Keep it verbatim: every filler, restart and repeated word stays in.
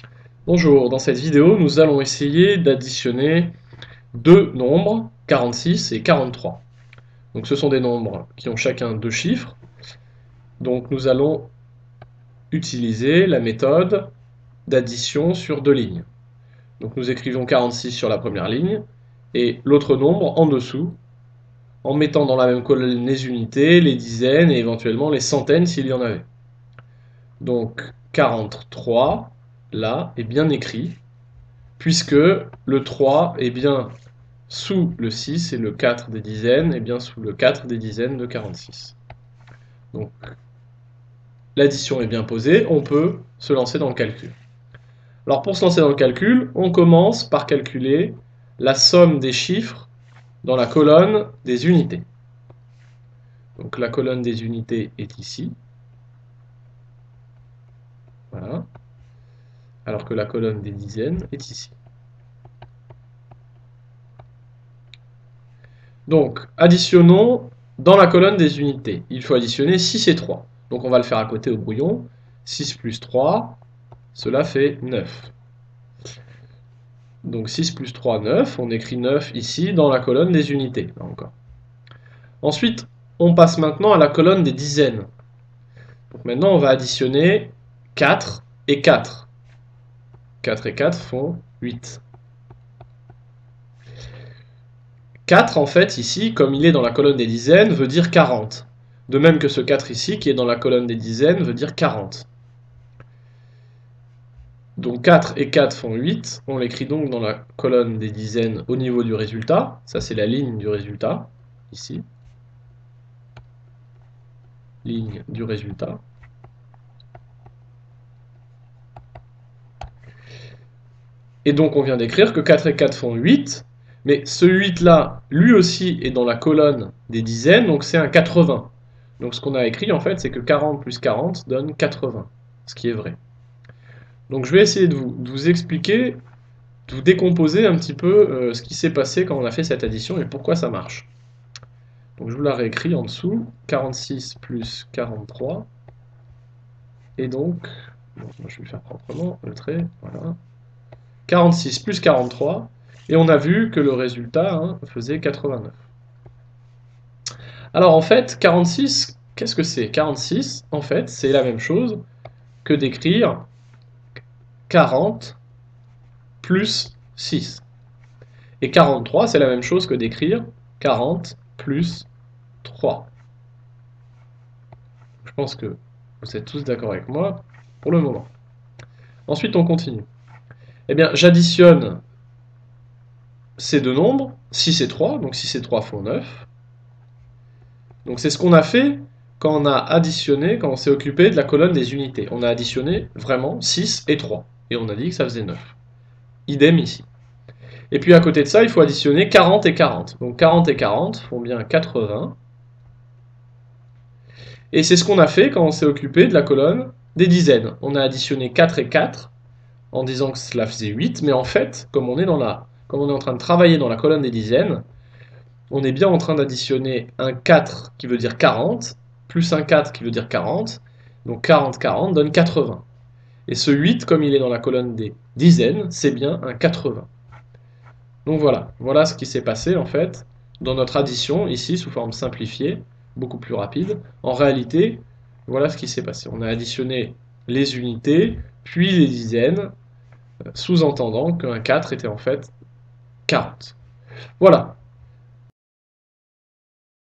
Bonjour, dans cette vidéo, nous allons essayer d'additionner deux nombres, quarante-six et quarante-trois. Donc ce sont des nombres qui ont chacun deux chiffres. Donc nous allons utiliser la méthode d'addition sur deux lignes. Donc nous écrivons quarante-six sur la première ligne et l'autre nombre en dessous, en mettant dans la même colonne les unités, les dizaines et éventuellement les centaines s'il y en avait. Donc quarante-trois, là, est bien écrit, puisque le trois est bien sous le six et le quatre des dizaines est bien sous le quatre des dizaines de quarante-six. Donc l'addition est bien posée, on peut se lancer dans le calcul. Alors pour se lancer dans le calcul, on commence par calculer la somme des chiffres dans la colonne des unités. Donc la colonne des unités est ici. Voilà. Alors que la colonne des dizaines est ici. Donc, additionnons dans la colonne des unités. Il faut additionner six et trois. Donc on va le faire à côté au brouillon. six plus trois, cela fait neuf. Donc six plus trois, neuf. On écrit neuf ici dans la colonne des unités. Là encore. Ensuite, on passe maintenant à la colonne des dizaines. Donc maintenant, on va additionner quatre et quatre. quatre et quatre font huit. quatre, en fait, ici, comme il est dans la colonne des dizaines, veut dire quarante. De même que ce quatre ici, qui est dans la colonne des dizaines, veut dire quarante. Donc quatre et quatre font huit. On l'écrit donc dans la colonne des dizaines au niveau du résultat. Ça, c'est la ligne du résultat, ici. Ligne du résultat. Et donc, on vient d'écrire que quatre et quatre font huit. Mais ce huit-là, lui aussi, est dans la colonne des dizaines, donc c'est un quatre-vingts. Donc ce qu'on a écrit, en fait, c'est que quarante plus quarante donne quatre-vingts, ce qui est vrai. Donc je vais essayer de vous, de vous expliquer, de vous décomposer un petit peu euh, ce qui s'est passé quand on a fait cette addition et pourquoi ça marche. Donc je vous la réécris en dessous, quarante-six plus quarante-trois, et donc, bon, je vais le faire proprement, le trait, voilà, quarante-six plus quarante-trois, et on a vu que le résultat hein, faisait quatre-vingt-neuf. Alors en fait, quarante-six, qu'est-ce que c'est? quarante-six, en fait, c'est la même chose que d'écrire quarante plus six. Et quarante-trois, c'est la même chose que d'écrire quarante plus trois. Je pense que vous êtes tous d'accord avec moi pour le moment. Ensuite, on continue. Eh bien, j'additionne ces deux nombres, six et trois, donc six et trois font neuf. Donc c'est ce qu'on a fait quand on a additionné, quand on s'est occupé de la colonne des unités. On a additionné vraiment six et trois, et on a dit que ça faisait neuf. Idem ici. Et puis à côté de ça, il faut additionner quarante et quarante. Donc quarante et quarante font bien quatre-vingts. Et c'est ce qu'on a fait quand on s'est occupé de la colonne des dizaines. On a additionné quatre et quatre en disant que cela faisait huit, mais en fait, comme on est, dans la, comme on est en train de travailler dans la colonne des dizaines, on est bien en train d'additionner un quatre qui veut dire quarante, plus un quatre qui veut dire quarante, donc quarante, quarante donne quatre-vingts. Et ce huit, comme il est dans la colonne des dizaines, c'est bien un quatre-vingts. Donc voilà, voilà ce qui s'est passé en fait dans notre addition, ici sous forme simplifiée, beaucoup plus rapide. En réalité, voilà ce qui s'est passé. On a additionné les unités, puis les dizaines, sous-entendant qu'un quatre était en fait quarante. Voilà,